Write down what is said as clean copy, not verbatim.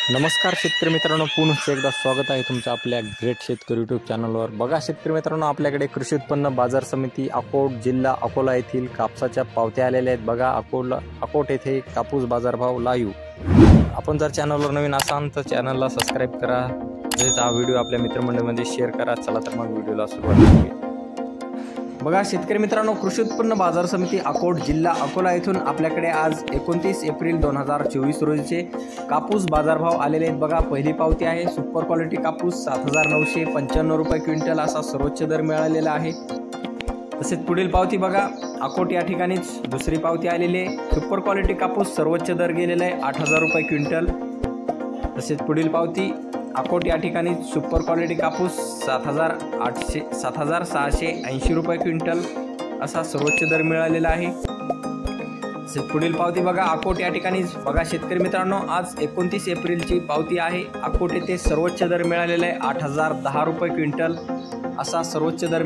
नमस्कार शेतकरी मित्रांनो, पुन्हा एकदा स्वागत आहे तुमचं आपल्या ग्रेट शेतकरी यूट्यूब चॅनलवर। बघा शेतकरी मित्रांनो, आपल्याकडे कृषी उत्पन्न बाजार समिती अकोट जिल्हा अकोला येथील कापसाच्या पावत्या आलेल्या आहेत। बघा अकोट येथे कापूस बाजारभाव लाईव्ह। आपण जर चॅनलवर नवीन असाल तर चॅनलला सबस्क्राईब करा, तसेच हा व्हिडिओ आपल्या मित्रमंडळीमध्ये शेअर करा। चला तर मग व्हिडिओला सुरुवात करूया। बघा शेतकरी मित्रांनो, कृषी उत्पन्न बाजार समिती अकोट जिल्हा अकोला येथून आपल्याकडे आज 29 एप्रिल 2024 रोजीचे कापूस बाजारभाव आलेले आहेत। बघा पहिली पावती आहे सुपर क्वालिटी कापूस 7995 रुपये क्विंटल असा सर्वोच्च दर मिळालेला आहे। तसेच पुढील पावती बघा अकोट या ठिकाणीच दुसरी पावती आलेली आहे। सुपर क्वालिटी कापूस सर्वोच्च दर गेलेला आहे 8000 रुपये क्विंटल। तसेच पुढील पावती अकोट या ठिकाणी सुपर क्वालिटी कापूस 7680 रुपये क्विंटल असा सर्वोच्च दर मिळालेला आहे। पुढील पावती बघा अकोट या ठिकाणी बघा शेतकरी मित्रांनो, आज 29 एप्रिलची पावती आहे। अकोट येथे सर्वोच्च दर मिळालेला आहे 8010 रुपये क्विंटल असा सर्वोच्च दर